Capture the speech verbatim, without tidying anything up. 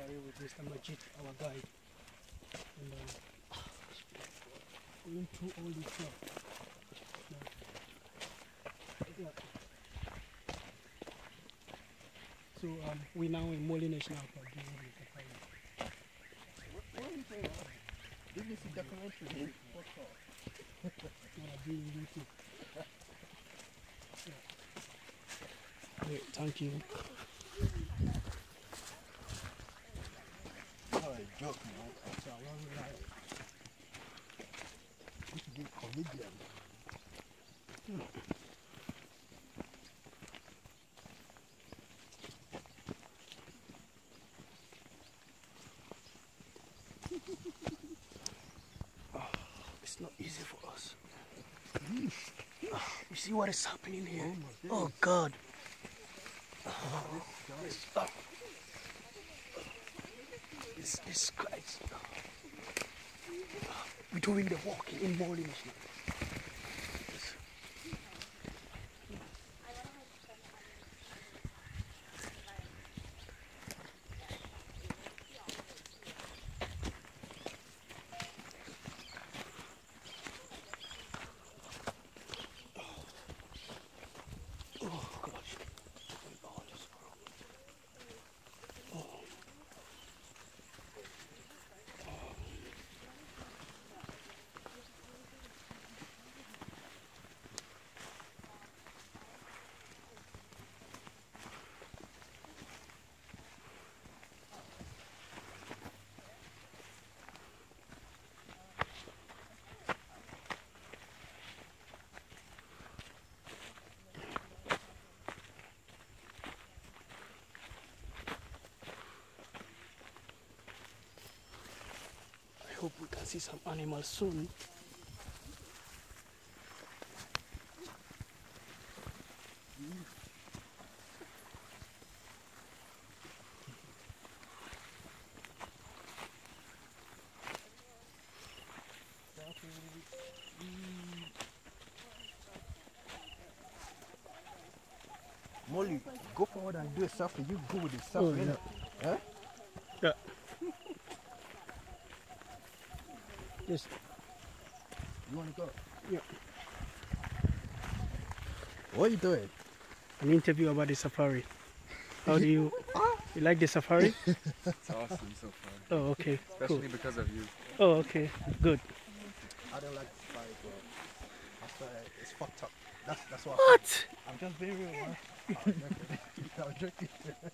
safari with Mister Majid, our guide. And uh, we went through all this stuff. Yeah. So um, we now in Mole National Park doing the safari. What are you doing? Did you see documentary? Yeah, doing YouTube. Yeah. Great, thank you. Oh, a joke, man. So, well, we like, You should be a comedian. oh, it's not easy for us. Mm. Oh, you see what is happening here? Oh, oh God. Oh, this, oh. This is Christ. We're doing the walking in Mole National. I hope we can see some animals soon. Molly, go forward and do a selfie. You go with the selfie. Oh, yeah. Huh? Yeah. Yes. You want to go? Yeah. What are you doing? An interview about the safari. How do you, you like the safari? It's awesome so far. Oh, okay. Especially Cool. because of you. Oh, okay. Good. I don't like the safari, bro. After it's fucked up. That's that's what. What? I'm just being real, man. I'm joking. I'm joking.